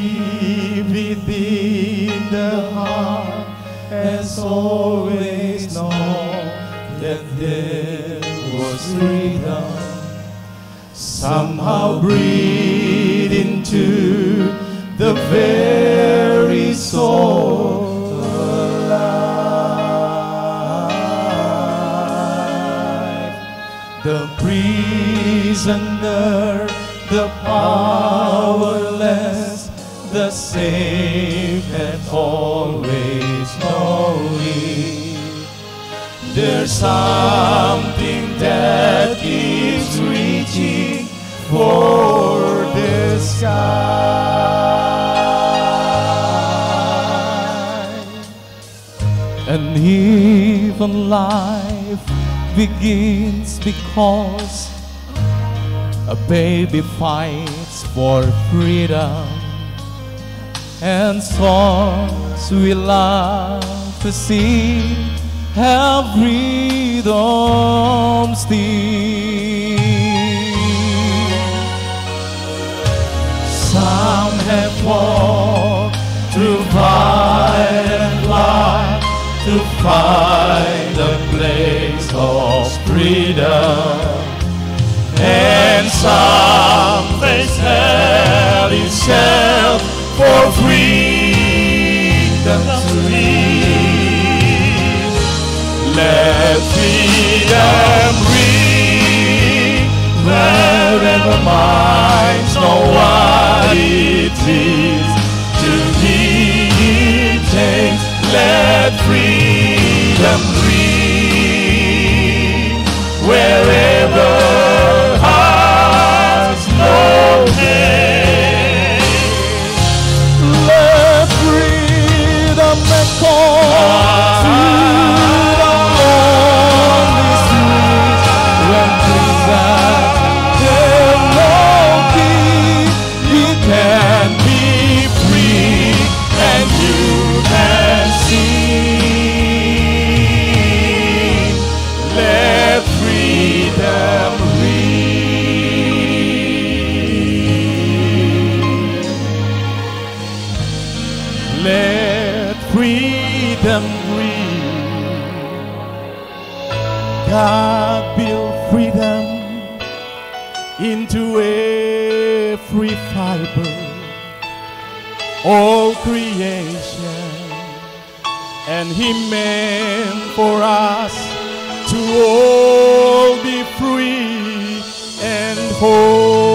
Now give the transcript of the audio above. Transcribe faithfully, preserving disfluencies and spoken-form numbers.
deep within the heart has always known that there was freedom. Somehow breathe into the very soul alive. The prisoner, the powerless, the safe and always knowing. There's something that keeps reaching for the sky. And even life begins because a baby fights for freedom, and songs we love to sing have rhythm still. Some have walked through fire and light to find a place of freedom, and some face hell itself for freedom to live. Let freedom ring wherever minds know what it is to give thanks. Let freedom ring wherever hearts know pain. Let freedom echo through the lonely streets. When prison there won't be, you can be free and you can sing. Let freedom ring. Let freedom ring. God built freedom into every fiber, all creation, and He meant for us to all be free and whole.